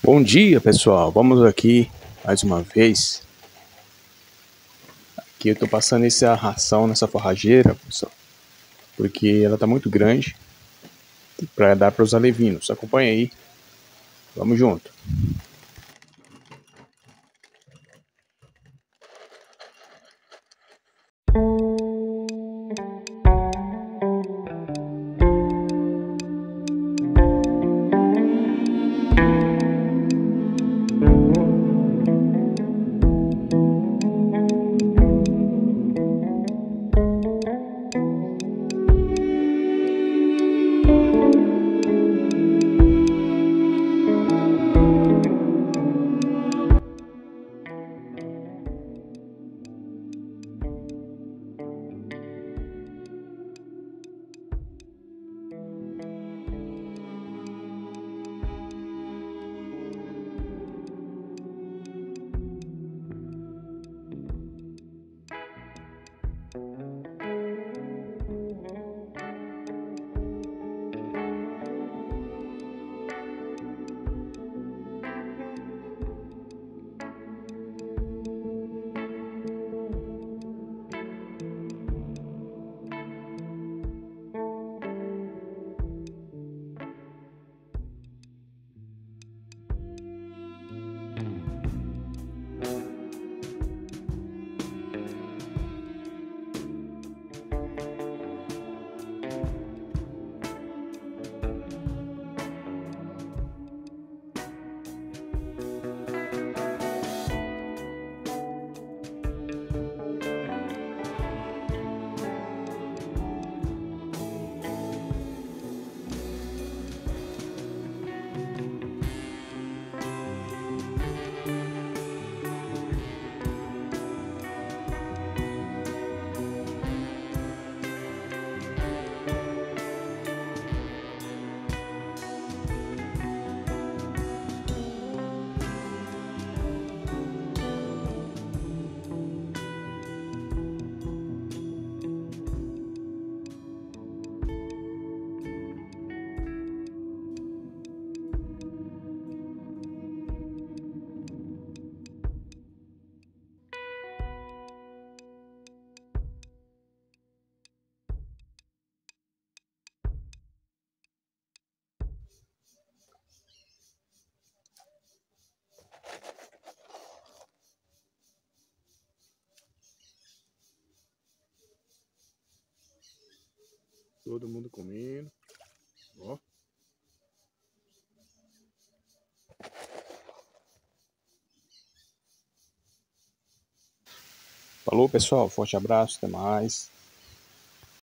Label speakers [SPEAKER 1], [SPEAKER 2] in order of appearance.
[SPEAKER 1] Bom dia, pessoal. Vamos aqui mais uma vez. Aqui eu tô passando essa ração nessa forrageira, pessoal, porque ela tá muito grande para dar para os alevinos. Acompanha aí. Vamos junto. Todo mundo comendo. Ó. Falou, pessoal. Forte abraço. Até mais.